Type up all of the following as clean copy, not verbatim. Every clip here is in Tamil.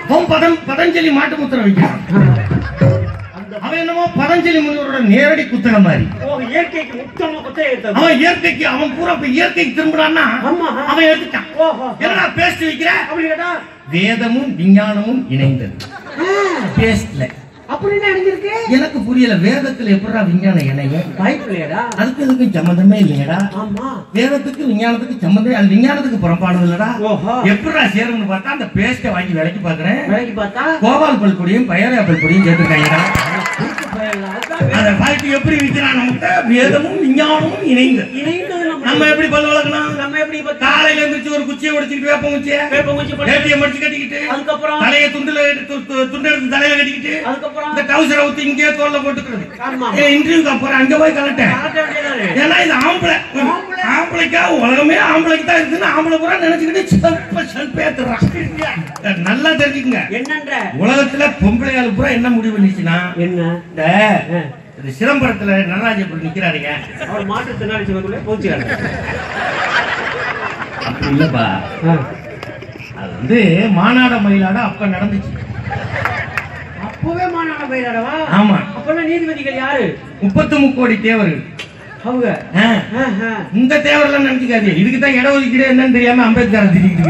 அவன் பதஞ்சலி மாட்டு முத்திரை வைக்கிறான். அவன் என்னமோ பதஞ்சலி முனிவரோட நேரடி குத்தன மாதிரி. இயற்கைக்கு முத்தமா குத்த அவன் இயற்கைக்கு அவன் பூரா இயற்கைக்கு திரும்புறான்னா அவன் எடுத்துட்டான். என்னடா பேஸ்ட் வைக்கிற அப்படி கேட்டா வேதமும் விஞ்ஞானமும் இணைந்தது பேஸ்ட்ல. அப்படின்னு அடைஞ்சிருக்கு. எனக்கு புரியல. வேதத்துல எப்படா விஞ்ஞானம் இணைய வாய்ப்பில்லையடா. அதுக்கு இதுக்கு சம்பந்தமே இல்லையடா. வேதத்துக்கு விஞ்ஞானத்துக்கு சம்பந்தம், அது விஞ்ஞானத்துக்கு புறப்பானது இல்லடா. எப்படா சேரும்னு பார்த்தா அந்த பேஸ்ட வாங்கி விலைக்கு பாக்குறேன். விலைக்கு பார்த்தா கோபால் பல்பொடியும் பயராப்பல் பொடியும் சேர்த்துருக்காங்கடா. அதை பார்த்து எப்படி விற்கிறான் நமக்கு? வேதமும் விஞ்ஞானமும் இணைந்தது. நம்ம எப்படி பல் வளர்க்கணும்? நம்ம எப்படி காலையில எழுந்திரிச்சு ஒரு குச்சியை உடைச்சிட்டு வேப்பங்குச்சி வேட்டியை மடிச்சு கட்டிக்கிட்டு அதுக்கப்புறம் தலையை துண்டு எடுத்து தலையில கட்டிக்கிட்டு அதுக்கப்புறம் இந்த டவுசரை ஊத்தி இங்கே தோல்ல போட்டுக்கிறது. இன்டர்வியூக்கு அப்புறம் அங்க போய் கலட்டேன். ஏன்னா இது ஆம்பளைக்கா உலகமே ஆம்பளைக்கு தான் இருக்குன்னு ஆம்பளை பூரா நினைச்சுக்கிட்டு செல்பேத்துறான். நல்லா தெரிஞ்சுக்குங்க. என்னன்ற உலகத்துல பொம்பளையாளு பூரா என்ன முடிவு பண்ணிச்சுன்னா என்ன சிதம்பரத்துல நடராஜபுரம் நிக்கிறாருங்க. அவர் மாட்டு தின்னாடி போச்சு. அப்படி இல்லப்பா, அது வந்து மாநாட மயிலாட அப்ப நடந்துச்சு. அப்பவே மாநாட மயிலாடவா? ஆமா. அப்பெல்லாம் நீதிபதிகள் யாரு? 33 கோடி தேவர்கள். அவங்க இந்த தேவரெல்லாம் நினைச்சுக்காது. இதுக்குதான் இட ஒதுக்கீடு என்னன்னு தெரியாம அம்பேத்கர் திட்டிட்டு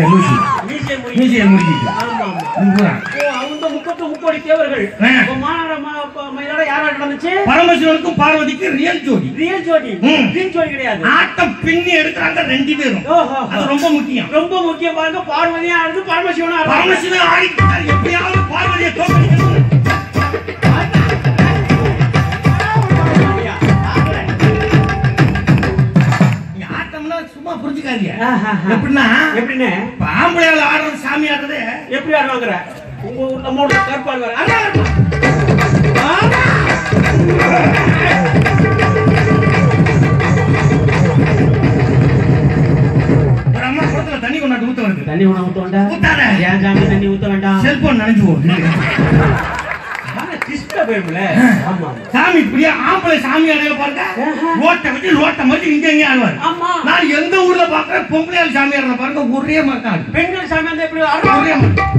பரமசிவனுக்கும் பார்வதிக்கு ரியல் ஜோடி கிடையாது. ஆட்டம் பின்னி எடுக்கிறாங்க 2 பேரும். ரொம்ப முக்கியம், ரொம்ப முக்கியம். பாருங்க, பார்வதியா ஆடுது, பரமசிவன் ஆடிக்கிறார். எப்படியாவது பார்வதியை தோற்கடிக்கணும். சும்மா புரிஞ்சுக்காதீங்க. எப்படின்னா ஆம்பளையால ஆடுறது சாமி ஆடுறது எப்படி ஆடுவாங்க? உங்க நம்மோட கற்பாடு ஒரு அம்மா குளத்துல தண்ணி கொண்டாட்டு ஊத்த வருது. தண்ணி கொண்டா ஊத்த வேண்டாம். ஊத்தாத. ஏன் சாமி தண்ணி ஊத்த வேண்டாம்? செல்போன் நனைஞ்சு போகுது. சாமி இப்படியா ஆம்பளை சாமி அடைய பாருங்க. லோட்ட வச்சு இங்க எங்க ஆடுவாரு. நான் எந்த ஊர்ல பாக்குறேன் பொம்பளையால் சாமி ஆடுற பாருங்க ஒரே மாதிரி தான். பெண்கள் சாமி வந்து எப்படி ஒரே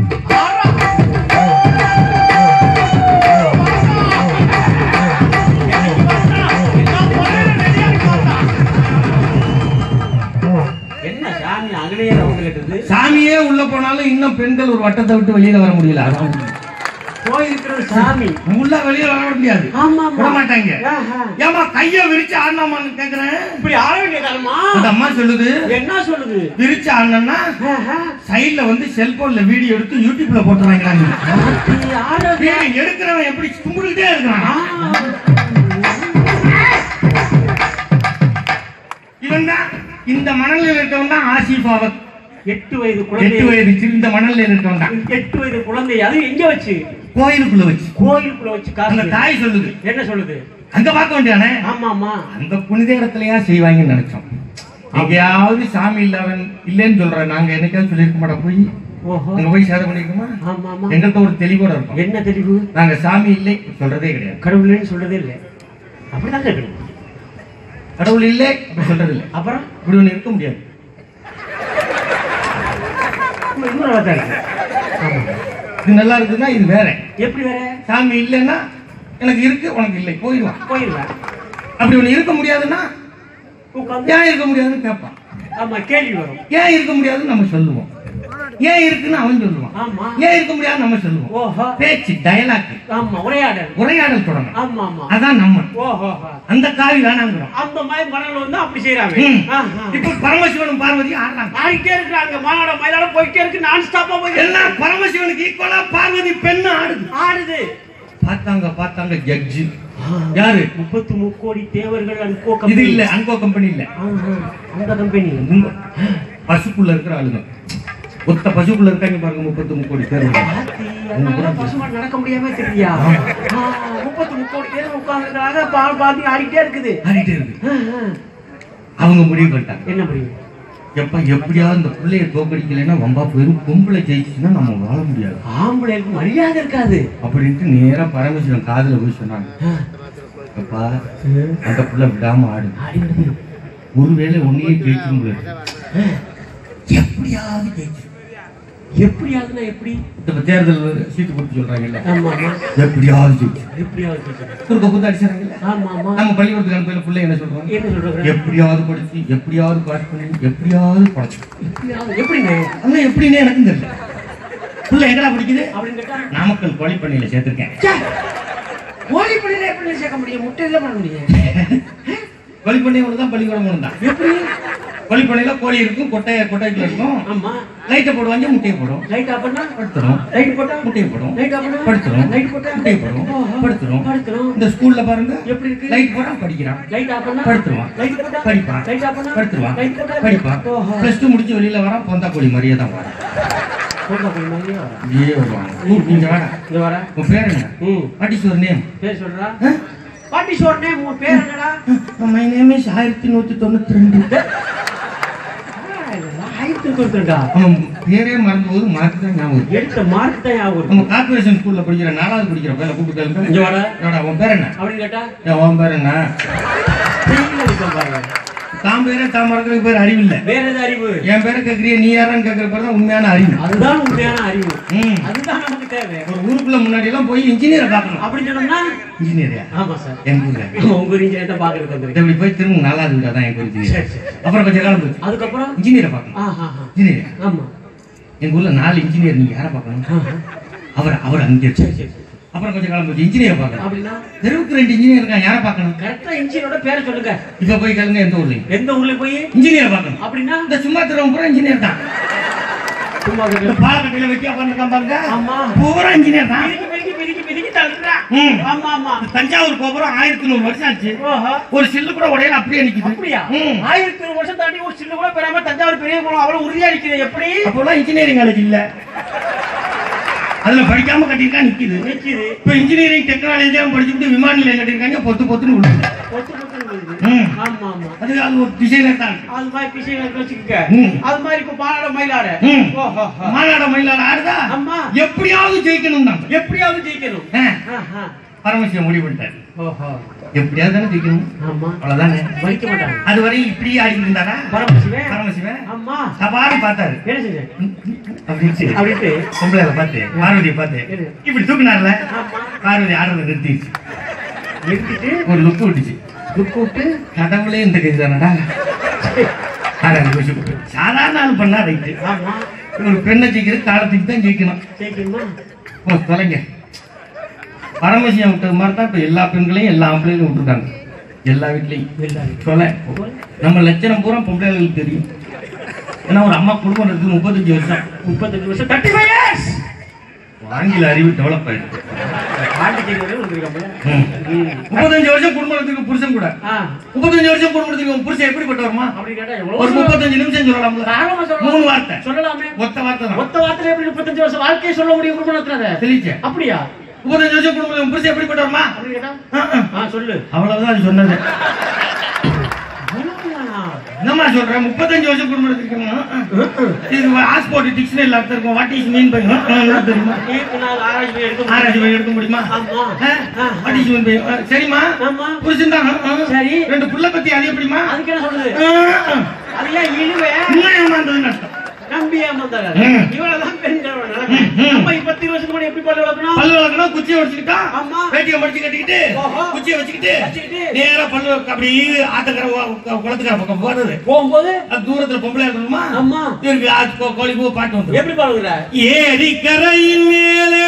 என்ன சாமி அகலையே ரவுண்ட் கட்டுது. சாமியே உள்ள போனாலும் இன்னும் பெண்கள் ஒரு வட்டத்தை விட்டு வெளியில வர முடியல. சாமி உள்ள வெளியே வர முடியாது. விட மாட்டாங்க. ஏமா கைய விரிச்சு ஆடலாமான்னு கேக்குறேன். இப்படி ஆட வேண்டியதானமா? அந்த அம்மா சொல்லுது. என்ன சொல்லுது? விரிச்சு ஆடணும்னா சைடுல வந்து செல்போன்ல வீடியோ எடுத்து யூடியூப்ல போட்டுறாங்க. எடுக்கிறவன் எப்படி கும்பிட்டுட்டே இருக்கான். இவன் தான் இந்த மணலில் இருக்கவன் தான் ஆசிஃபாவத். 8 வயது குழந்தை. 8 வயது இந்த மணலில் இருக்கவன் தான் 8 வயது குழந்தை. அது எங்க வச்சு? கோயிலுக்குள்ள வச்சு. அந்த தாய் சொல்லுது. என்ன சொல்லுது? அங்க பார்க்க வேண்டியானே. ஆமா ஆமா. அந்த புனித இடத்துலயா செய்வாங்கன்னு நினைச்சோம். எங்கேயாவது சாமி இல்லைன்னு சொல்றேன். நாங்க என்னைக்காவது சொல்லியிருக்க மாட்டோம். போய் அங்க போய் சேதம் பண்ணிருக்கோமா? எங்கள்கிட்ட ஒரு தெளிவோட இருக்கும். என்ன தெளிவு? நாங்க சாமி இல்லை சொல்றதே கிடையாது. கடவுள் இல்லைன்னு சொல்றதே இல்லை. அப்படிதான் கேட்கணும். கடவுள் இல்லை அப்படி சொல்றது இல்லை. அப்புறம் இப்படி ஒண்ணு இருக்க முடியாது. இது நல்லா இருக்குன்னா இது வேற. எப்படி வேற? சாமி இல்லைன்னா எனக்கு இருக்கு உனக்கு இல்லை போயிடுவான். அப்படி ஒண்ணு இருக்க முடியாதுன்னா ஏன் இருக்க முடியாதுன்னு கேட்பான். ஆமா, கேள்வி வரும். ஏன் இருக்க முடியாதுன்னு நம்ம சொல்லுவோம். ஏன் இருக்குன்னு அவன் சொல்லுவான். ஏன் இருக்க முடியாது நம்ம சொல்லுவோம். பேச்சு டயலாக். ஆமா, உரையாடல் தொடங்கும். ஆமா ஆமா, அதான் நம்ம. அந்த காவி வேணாங்கிறோம். அந்த மாதிரி மணல் வந்து அப்படி செய்யறாங்க. இப்ப பரமசிவனும் பார்வதி ஆடுறாங்க. ஆடிட்டே இருக்காங்க. மாநாட மயிலாட போயிட்டே இருக்கு. நான் ஸ்டாப்பா போய் எல்லாம் பரமசிவனுக்கு ஈக்குவலா பார்வதி பெண்ணு ஆடுது. பார்த்தாங்க ஜட்ஜி யாரு? 33 கோடி தேவர்கள். And co company. இது இல்ல, அன்கோ கம்பெனி இல்ல. அந்த கம்பெனி பசுக்குள்ள இருக்கிற ஆளுங்க. ஒத்த பசுக்குள்ள இருக்காங்க பாருங்க. 33 கோடி தேவர்கள். பசுமாடு நடக்க முடியாம தெரியா? 33 கோடி தேவர்கள் உட்கார்ந்துட்டாங்க. பால் பாதி ஆடிட்டே இருக்குது. அவங்க முடிவு பண்ணிட்டாங்க. என்ன முடிவு? எப்படியாவது இந்த பிள்ளைய தோக்கடிக்கலைன்னா வம்பா போயிரும். பொம்பளை ஜெயிச்சுன்னா நம்ம வாழ முடியாது. ஆம்பளைக்கு மரியாதை இருக்காது அப்படின்ட்டு நேரா பரமசிவன் காதுல போய் சொன்னாங்க. அப்பா, அந்த பிள்ளை விடாம ஆடு. ஒருவேளை உன்னையே ஜெயிக்க முடியாது. எப்படியாவது ஜெயிச்சு எப்படியாதுன்னா எப்படி? இப்ப தேர்தல் சீட்டு கொடுத்து சொல்றாங்கல்ல, ஆமா ஆமா, எப்படியாவது எப்படியாவது குறுக்க குத்து அடிச்சாங்கல்ல. ஆமா ஆமா, நம்ம பள்ளிக்கூடத்துக்கு அனுப்பல பிள்ளை என்ன சொல்றாங்க? என்ன சொல்றாங்க? எப்படியாவது படிச்சு எப்படியாவது பாஸ் பண்ணி எப்படியாவது படிச்சு. எப்படிங்க? அண்ணா எப்படின்னு எனக்கு தெரியல. பிள்ளை எங்கடா படிக்குது அப்படின்னு கேட்டா நாமக்கல் கோழிப்பண்ணையில சேர்த்திருக்கேன். கோழி பண்ணில எப்படி சேர்க்க முடியும்? முட்டையில பண்ண முடியும். கோழிப்பண்ணை ஒண்ணுதான் பள்ளிக்கூடம் தான். எப்படி? கோழிப்பண்ணையில கோழி இருக்கும், கொட்டைக்குள்ள இருக்கும். ஆமா, லைட்டை போடுவாங்க, முட்டையை போடும். லைட் ஆஃப் பண்ணா படுத்துரும், லைட் போட்டா முட்டையை போடும். லைட் ஆஃப் பண்ணா படுத்துரும், லைட் போட்டா முட்டையை போடும். படுத்துரும். படுத்துரும். இந்த ஸ்கூல்ல பாருங்க எப்படி இருக்கு? லைட் போட்டா படிக்கிறான், லைட் ஆஃப் பண்ணா படுத்துருவான், லைட் போட்டா படிப்பான், லைட் ஆஃப் பண்ணா படுத்துருவான், லைட் போட்டா படிப்பான். +2 முடிச்சு வெளியில வரான், பொந்தா கோழி மாதிரியே தான் வரான். போட்டா போய் மாதிரியே வர. ஏ வருவாங்க. நீங்க வாடா. இங்க வர. உன் பேர் என்ன? What is your name? பேர் சொல்றா. What is your name? உன் பேர் என்னடா? My name is 1192. அவன் பேரே மறந்து போது மார்க் தான் ஞாபகம். எடுத்த மார்க் தான் ஞாபகம். நம்ம கார்பரேஷன் ஸ்கூல்ல படிக்கிற 4வது படிக்கிற பையனை கூப்பிட்டு கேளுங்க. இங்க வாடா. என்னடா உன் பேர் என்ன அப்படின்னு கேட்டா உன் பேர் என்ன? தான் பேரே தான் மறக்கிறதுக்கு பேர் அறிவு இல்ல. வேற ஏதாவது அறிவு? என் பேரை கேட்கறிய நீ யாரான்னு கேட்கற பேர் தான் உண்மையான அறிவு. அதுதான் உண்மையான அறிவு. அதுதான் நமக்கு தேவை. ஒரு ஊருக்குள்ள முன்னாடி எல்லாம் போய் இன்ஜினியரை பார்க்கணும் அப்படின்னு சொன்னா இன்ஜினியரியா? ஆமா சார், எங்க ஊர்ல உங்க இன்ஜினியர் தான் பாக்குறது வந்துருக்கு. இப்படி போய் திரும்ப நல்லா இருந்தா தான் எங்க இன்ஜினியர். அப்புறம் கொஞ்சம் காலம் போச்சு, அதுக்கப்புறம் இன்ஜினியரை பார்க்கணும். இன்ஜினியர் ஆமா, எங்க ஊர்ல 4 இன்ஜினியர். நீங்க யாரை பார்க்கணும்? அவர் அங்கே. அப்புறம் கொஞ்சம் காலம் போச்சு, இன்ஜினியர் பார்க்கணும். அப்படின்னா தெருவுக்கு 2 இன்ஜினியர் இருக்காங்க, யாரை பார்க்கணும்? கரெக்டா இன்ஜினியரோட பேரை சொல்லுங்க. இப்ப போய் கேளுங்க, எந்த ஊர்ல போய் இன்ஜினியர் பார்க்கணும். அப்படின்னா இந்த சும்மா தெருவு பூரா இன்ஜினியர் தான். சும்மா பாலக்கட்டில வச்சு உட்காந்துருக்கான் பாருங்க, ஆமா பூரா இன்ஜினியர் தான். ஆமா ஆமா, தஞ்சாவூர் கோபுரம் 1100 வருஷம் ஆச்சு, ஒரு சில்லு கூட உடையல அப்படியே நிக்குது. அப்படியா? 1100 வருஷம் தாண்டி ஒரு சில்லு கூட பெறாம தஞ்சாவூர் பெரிய கோபுரம் அவ்வளவு உறுதியா நிக்குது. எப்படி? அப்போலாம் இன்ஜினியரிங் காலேஜ் இல்ல, அதுல படிக்காம கட்டிருக்கா நிக்குது. இப்ப இன்ஜினியரிங் டெக்னாலஜி படிச்சுட்டு விமான நிலையம் கட்டிருக்காங்க, பொத்துன்னு விழுது. ஆமா ஆமா, அது ஒரு டிசைனர் தான். அது மாதிரி டிசைனர் வச்சுக்க. அது மாதிரி இப்ப மாநாட மயிலாட ஆடுதா. எப்படியாவது ஜெயிக்கணும் தான், எப்படியாவது ஜெயிக்கணும். பரமசிவம் முடிவு பண்ணிட்டாரு, எப்படியாவது தானே ஜெயிக்கணும். அவ்வளவுதானே, வைக்க மாட்டாங்க. அதுவரை இப்படி ஆடிட்டு இருந்தாரா பரமசிவன். சபாரி பார்த்தாரு, அப்படின்ட்டு பொம்பளை பார்த்து பார்வதியை பார்த்து இப்படி தூக்குனார்ல, பார்வதி ஆடுறத நிறுத்திடுச்சு. ஒரு லுக்கு விட்டுச்சு. லுக்கு விட்டு கடவுளே இந்த கேஸ் தானடா, சாதாரண ஆள் பண்ணா ரைட்டு. ஒரு பெண்ணை ஜெயிக்கிறது காலத்துக்கு தான் ஜெயிக்கணும். தொலைங்க, பரமசிவம் விட்டது மாதிரி தான் இப்ப எல்லா பெண்களையும் எல்லா ஆம்பளையும் விட்டுருக்காங்க. எல்லா வீட்லையும் தொலை. நம்ம லட்சணம் பூரா பொம்பளைகளுக்கு தெரியும். ஏன்னா ஒரு அம்மா குடும்பம் இருக்கு 35 வருஷம் 35 years ஆங்கில அறிவு டெவலப் ஆயிடுச்சு. 35 வருஷம் குடும்பத்துக்கு புருஷன் கூட 35 வருஷம் குடும்பத்துக்கு புருஷன் எப்படிப்பட்ட வருமா? ஒரு 35 நிமிஷம் சொல்லலாம்ல, 3 வார்த்தை சொல்லலாமே. ஒத்த வார்த்தை எப்படி 35 வருஷம் வாழ்க்கையை சொல்ல முடியும் குடும்பத்துல? தெரியல. அப்படியா? 35 வருஷம் குடும்பம் புருஷன் எப்படிப்பட்ட வருமா சொல்லு. அவ்வளவுதான் அது சொன்னது. என்னமா சொல்றேன்? 35 வருஷம் குடும்பம் இது ஆஸ்போர்ட் டிக்ஷனரியில் அர்த்தம் இருக்கும். வாட் இஸ் மீன் பை தெரியுமா? ஆராய்ச்சி எடுக்க முடியுமா? What is mean by? சரிமா, புருஷன் தான். சரி, 2 புள்ள பத்தி அது எப்படிமா? அதுக்கு என்ன சொல்றது? அதெல்லாம் இழுவே இன்னும் ஏமாந்ததுன்னு அர்த்தம். நம்பி ஏமாந்தாங்க. இவ்வளவுதான் பெண்கள் நம்ம 20 வருஷத்துக்கு முன்னாடி எப்படி பல்லு வளர்க்கணும்? குச்சியை வச்சுக்கிட்டா, வேட்டியை மடிச்சு கட்டிக்கிட்டு குச்சியை வச்சுக்கிட்டு நேரா பல்லு அப்படி ஆத்தக்கரை குளத்துக்கரை பக்கம் போகும்போது தூரத்துல பொம்பளை இருக்கணுமா? இவருக்கு கோழி பூ பாட்டு வந்து எப்படி பாடுகிற? ஏரி கரையின் மேலே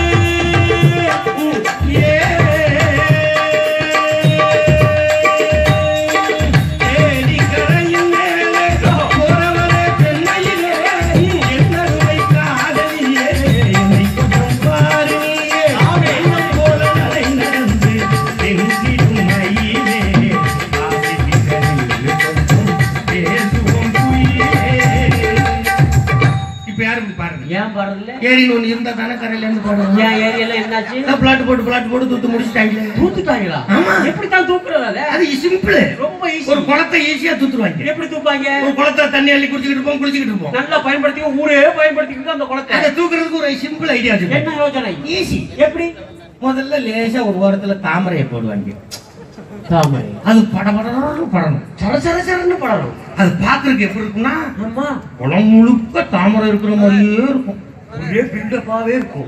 ஏரின்னு ஒண்ணு இருந்தா தானே கரையில இருந்து போடுவாங்க. ஏன் ஏரியல என்னாச்சு? பிளாட் போட்டு தூத்து முடிச்சிட்டாங்க. தூத்துட்டாங்களா? எப்படி தான் தூக்குறாங்க? அது சிம்பிள், ரொம்ப ஈஸி. ஒரு குளத்தை ஈஸியா தூத்துவாங்க. எப்படி தூப்பாங்க? ஒரு குளத்தை தண்ணி அள்ளி குளிச்சிட்டு இருப்போம். நல்லா பயன்படுத்தி ஊரே பயன்படுத்திக்கிட்டு அந்த குளத்தை அதை தூக்குறதுக்கு ஒரு சிம்பிள் ஐடியா இருக்கு. என்ன யோசனை? ஈஸி. எப்படி? முதல்ல லேசா ஒரு வாரத்துல தாமரையை போடுவாங்க. தாமரை. அது படபடன்னு படணும், சரசரசரன்னு படணும். அது பாக்குறதுக்கு எப்படி இருக்குன்னா ஆமா குளம் முழுக்க தாமரை இருக்கிற மாதிரியே இருக்கும், ஒரே பில்டப்பாவே இருக்கும்.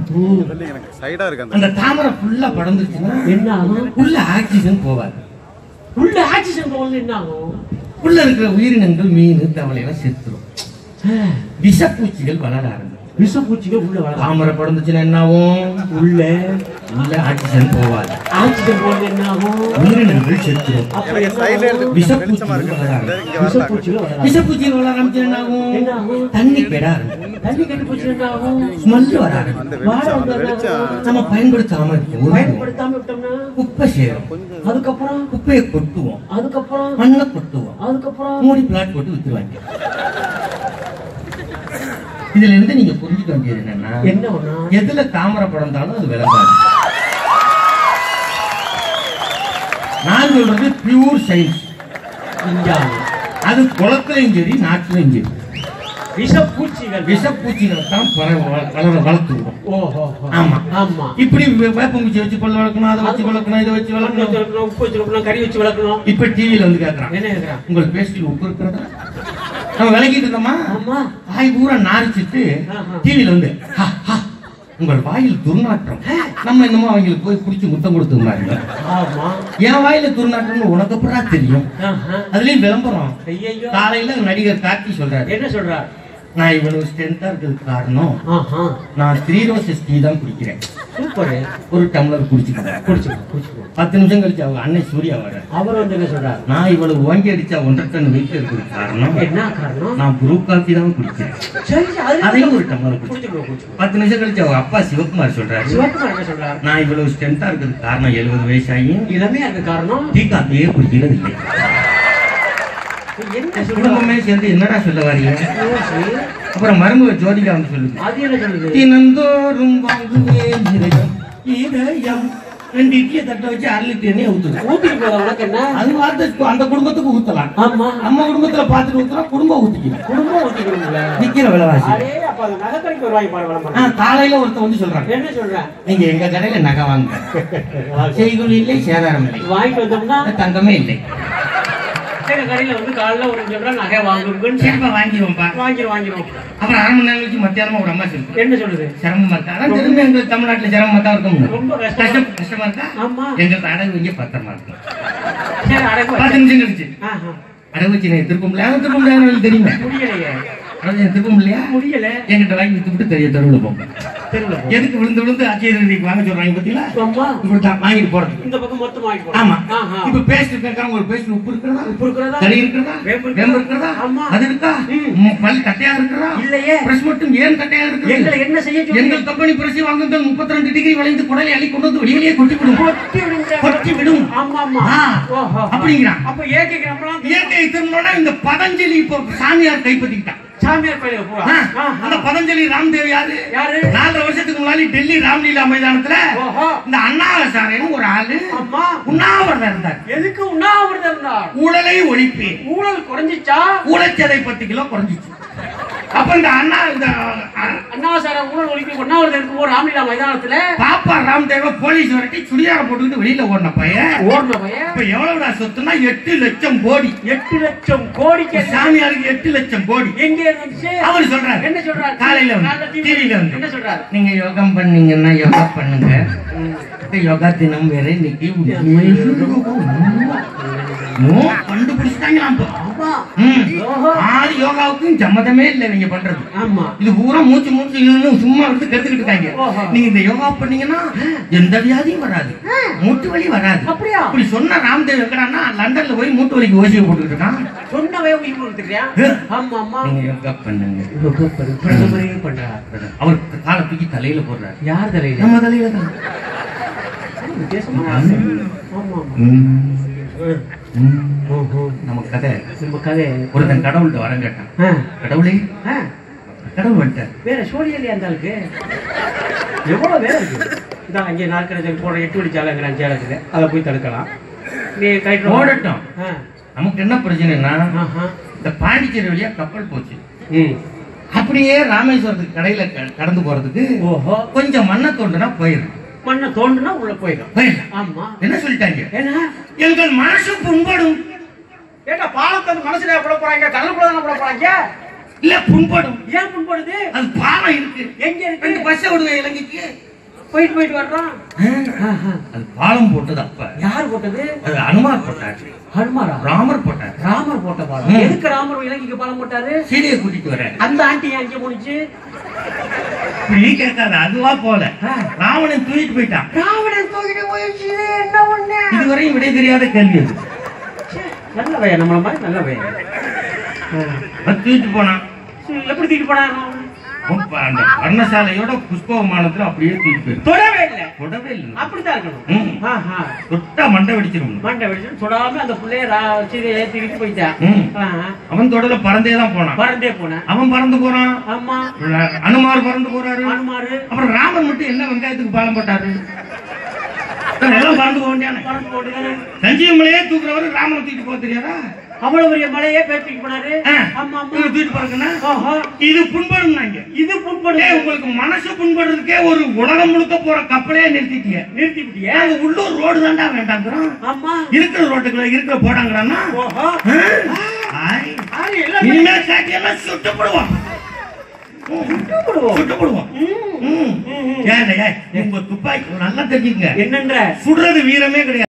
அந்த தாமரை ஃபுல்லா படந்துச்சுன்னா என்ன ஆகும்? உள்ள ஆக்சிஜன் போகாது. உள்ள ஆக்சிஜன் போகல என்ன ஆகும்? உள்ள இருக்கிற உயிரினங்கள் மீன் தவளை எல்லாம் செத்துரும், விஷப்பூச்சிகள் வளர ஆரம்பிக்கும். விஷப்பூச்சிகள் உள்ள வளர தாமரை படந்துச்சுன்னா என்ன ஆகும்? உள்ள ஆக்சிஜன் போகாது, ஆக்சிஜன் போகல என்ன ஆகும்? உயிரினங்கள் செத்துரும். விஷப்பூச்சிகள் வளர ஆரம்பிச்சு என்ன ஆகும்? என்ன ஆகும்? தண்ணி கெட ஆரம்பிக்கும், தண்ணி கெட்டு போச்சு என்ன ஆகும்? ஸ்மெல் வர ஆரம்பிக்கும். நம்ம பயன்படுத்தாம விட்டோம்னா குப்பை சேரும், அதுக்கப்புறம் குப்பையை கொட்டுவோம், அதுக்கப்புறம் மண்ணை கொட்டுவோம், அதுக்கப்புறம் மூடி பிளாட் போட்டு வித்துருவாங்க. இதுல இருந்து நீங்க புரிஞ்சுக்க வேண்டியது என்னன்னா, என்ன ஒண்ணா எதுல தாமரை படந்தாலும் அது விளங்காது. நான் சொல்றது பியூர் சயின்ஸ். அது குளத்திலையும் சரி நாட்டிலையும் சரி விஷப்பூச்சிகளை தான் வளர்த்துவோம். ஆமா ஆமா. இப்படி வேப்பம்பூச்சி வச்சு கொள்ள வளர்க்கணும், அதை வச்சு வளர்க்கணும், இதை வச்சு வளர்க்கணும், உப்பு வச்சு வளர்க்கணும், கறி வச்சு வளர்க்கணும். இப்ப டிவியில வந்து கேட்கறான், என்ன கேட்கறான்? உங்கள் பேஸ்டில் உப்பு இருக்கிறதா? நம்ம விளக்கிட்டு இருந்தோமா, வாய் பூரா நாரிச்சிட்டு டிவியில வந்து உங்கள் வாயில் துர்நாற்றம், நம்ம என்னமோ அவங்களுக்கு போய் குடிச்சு முத்தம் கொடுத்துருந்தாங்க. என் வாயில துர்நாற்றம்னு உனக்கு அப்புறம் தெரியும். அதுலயும் விளம்பரம். காலையில நடிகர் கார்த்தி சொல்றாரு, என்ன சொல்றாரு? நான் இவ்வளவு ஸ்ட்ரென்த்தா இருக்கிறதுக்கு காரணம் நான் 3 ரோசஸ் டீ தான் குடிக்கிறேன். ஒரு டம்ளர் குடிச்சுக்கிறேன். 10 நிமிஷம் கழிச்சு அவங்க அண்ணன் சூர்யா வர, அவர் வந்து என்ன சொல்றாரு, நான் இவ்வளவு வாங்கி அடிச்சா 1.5 டன் வெயிட் இருக்கிறதுக்கு காரணம் என்ன காரணம், நான் ப்ரூ காஃபி தான் குடிக்கிறேன். அதையும் ஒரு டம்ளர் குடிச்சுக்கிறேன். 10 நிமிஷம் கழிச்சு அவங்க அப்பா சிவகுமார் சொல்றாரு, நான் இவ்வளவு ஸ்ட்ரென்த்தா இருக்கிறதுக்கு காரணம் 70 வயசாகியும் இளமையா இருக்க காரணம் டீ காஃபியே குடிக்கிறது இல்லை. குடும்பமே சேர்ந்து என்னடா சொல்ல வரீங்க? அப்புறம் மருமக ஜோதிகா வந்து சொல்லுது, தினந்தோறும் வாங்குவேன் இதயம் 2 இட்லியை தட்ட வச்சு 1/2 லிட்டர் எண்ணெய் ஊத்துது. அது பார்த்து அந்த குடும்பத்துக்கு ஊத்தலாம். நம்ம குடும்பத்துல பார்த்துட்டு ஊத்துறோம், குடும்பம் ஊத்திக்கலாம். விக்கிற விலைவாசி. காலையில ஒருத்தர் வந்து சொல்றாங்க, என்ன சொல்றாங்க, நீங்க எங்க கடையில நகை வாங்க, செய்கூலி இல்லை, சேதாரம் இல்லை, வாங்கிட்டு வந்தோம்னா தங்கமே இல்லை. கடையில வந்து காலைல ஒரு நகை வாங்கிடுவோம், வாங்கிடுவோம். அப்புறம் 1/2 மணி நேரம் கழிச்சு மத்தியானமா ஒரு அம்மா சொல்லுது, என்ன சொல்லுது, சிரமமா இருக்கா? அதான் தெரிஞ்சு எங்க தமிழ்நாட்டுல சிரமமா தான் இருக்கும், ரொம்ப கஷ்டமா இருக்கா? எங்களுக்கு அடகு வைக்க பத்திரமா இருக்கும். 10 நிமிஷம் கழிச்சு அடகு வச்சு திருப்ப முடியாது, தெரியுமா? முடியலையே, திருப்ப முடியல. என்கிட்ட வாங்கி வித்துட்டு தெரிய தெருவுல போங்க. எதுக்கு விழுந்து ஆட்சியர் வாங்க சொல்றாங்க பாத்தீங்களா? வாங்கிட்டு போறது இந்த பக்கம் மொத்தம் வாங்கிட்டு போறோம். ஆமா. இப்ப பேஸ்ட் கேட்கறாங்க, ஒரு பேஸ்ட் உப்பு இருக்கிறதா, கறி இருக்கிறதா, வேம்பு இருக்கிறதா, அது இருக்கா, பல் கட்டையா இருக்கிறதா, இல்லையே, பிரஷ் மட்டும் ஏன் கட்டையா இருக்கு, எங்களை என்ன செய்ய சொல்றீங்க? எங்கள் கம்பெனி பிரஷ் வாங்குங்க 32 டிகிரி வளைந்து குடலை அள்ளி கொண்டு வந்து வெளியிலேயே கொட்டி விடும். அப்படிங்கிறான். அப்ப இயற்கை திரும்ப இந்த பதஞ்சலி இப்போ சாமியார் கைப்பற்றிக்கிட்டான். சாமியார் கோயிலுக்கு போறா. அந்த பதஞ்சலி ராம்தேவ் யாரு? 4 வருஷத்துக்கு முன்னாடி டெல்லி ராம்லீலா மைதானத்துல இந்த அண்ணாசாரன் ஒரு ஆளு உண்ணாவிரதம் இருந்தார். எதுக்கு உண்ணாவிரதம் இருந்தார்? ஊழலை ஒழிப்பேன். ஊழல் குறைஞ்சிச்சா? ஊழச்சதை 10 கிலோ குறைஞ்சிச்சு. அப்ப இந்த அண்ணாசாரன் ஊழல் ஒழிப்பு உண்ணாவிரதம் இருக்கும் ராம்லீலா மைதானத்துல பாப்பா ராம்தேவ போலீஸ் வரட்டி சுடியார போட்டுக்கிட்டு வெளியில ஓடின பையன் இப்ப எவ்வளவுடா சொத்துனா 8 லட்சம் கோடி. 8 லட்சம் கோடிக்கு சாமியாருக்கு 8 லட்சம் கோடி எங்க இருந்துச்சு? அவர் சொல்றாரு, என்ன சொல்றாரு? காலையில டிவில வந்து என்ன சொல்றாரு, நீங்க யோகம் பண்ணீங்கன்னா யோகா பண்ணுங்க, யோகா தினம் வேற இன்னைக்கு கண்டுபிடிச்சிட்டாங்க. யோகாவுக்கும் சம்மதமே இல்லை நீங்க பண்றது. இது பூரா மூச்சு சும்மா இருந்து கெடுத்துக்கிட்டு இருக்காங்க. நீங்க இந்த யோகா பண்ணீங்கன்னா எந்த வியாதியும் வராது, மூட்டு வலி வராது. அப்படி சொன்ன ராம்தேவ் எங்கடான்னா லண்டன்ல போய் மூட்டு வலிக்கு ஓசியை போட்டுக்கிட்டு இருக்கான். சொன்னவே நீங்க யோகா பண்ணுங்க, அவர் காலை தூக்கி தலையில போடுறாரு. யார் தலையில? நம்ம தலையில தான். நம்ம கதை ஒருத்தன் கடவுள்கிட்ட வரம் கேட்டான். கடவுளே, கடவுள் வந்துட்டார். வேற சோழியல்லையா அந்த ஆளுக்கு? எவ்வளவு வேலை இருக்கு. இதான் அங்கே நாற்கரை போட 8 வழி சாலைங்கிறான் சேலத்துல, அதை போய் தடுக்கலாம். நீ ஓடட்டும். நமக்கு என்ன பிரச்சனைனா, இந்த பாண்டிச்சேரி வழியா கப்பல் போச்சு, அப்படியே ராமேஸ்வரத்துக்கு கடையில கடந்து போறதுக்கு கொஞ்சம் மண்ணை தோண்டுனா போயிடும். மண்ணை தோண்டுனா உள்ள போயிடும். ஆமா. என்ன சொல்லிட்டாங்க? என்ன? எங்கள் மனசு புண்படும். ஏட்டா பாலத்தை மனசுல போட போறாங்க, கடலுக்குள்ள தானே போட போறாங்க. இல்ல புண்படும். ஏன் புண்படுது? அது பாலம் இருக்கு. எங்க இருக்கு? 2 பஸ் விடுங்க இலங்கைக்கு. போயிட்டு வர்றோம். அது பாலம் போட்டது அப்ப. யார் போட்டது? அது அனுமார் போட்டாரு. ஹனுமாரா? ராமர் போட்டாரு. ராமர் போட்ட பாலம். எதுக்கு ராமர் இலங்கைக்கு பாலம் போட்டாரு? சீதையை கூட்டிட்டு வர. அந்த ஆண்டி அங்கே போனுச்சு. நீ கேட்காத, அதுவா போல. ராவணன் தூக்கிட்டு போயிட்டான். ராவணன் தூக்கிட்டு போயிடுச்சு. என்ன ஒண்ணு? இதுவரையும் விடை தெரியாத கேள்வி அது. நல்ல பையன், நம்மள மாதிரி நல்ல பையன். தூக்கிட்டு போனான். எப்படி தூக்கிட்டு போனான்? அந்த வர்ணசாலையோட புஷ்ப விமானத்துல அப்படியே தூக்கிட்டு போயிரு. தொடவே இல்லை. அப்படித்தான் இருக்கணும். தொட்டா மண்டை வெடிச்சிடும். மண்டை வெடிச்சு தொடாம அந்த பிள்ளைய சீதையை ஏத்திக்கிட்டு போயிட்டான். அவன் தொடல பறந்தே தான் போனான். அவன் பறந்து போறான். ஆமா. அனுமார் பறந்து போறாரு. அப்புறம் ராமன் மட்டும் என்ன வெங்காயத்துக்கு பாலம் போட்டாரு? எல்லாம் பறந்து போக வேண்டியான. சஞ்சீவ மலையே தூக்குறவரு ராமனை தூக்கிட்டு போக தெரியாதா? அவ்வளவு பெரிய மலையே பேசிட்டு போனாரு. தூக்கிட்டு போறதுன்னா இது புண்படும். இது புண்படும். உங்களுக்கு மனசு புண்படுறதுக்கே ஒரு உலகம் முழுக்க போற கப்பலையே நிறுத்திட்டிய. உள்ளூர் ரோடு தாண்டா வேண்டாங்கிறோம். இருக்கிற ரோட்டுக்குள்ள இருக்கிற போடாங்கிறான்னா இனிமே காட்டியெல்லாம் சுட்டுப்படுவோம். உங்க துப்பாக்கி நல்லா தெரிஞ்சுங்க. என்னன்ற சுடுறது வீரமே கிடையாது.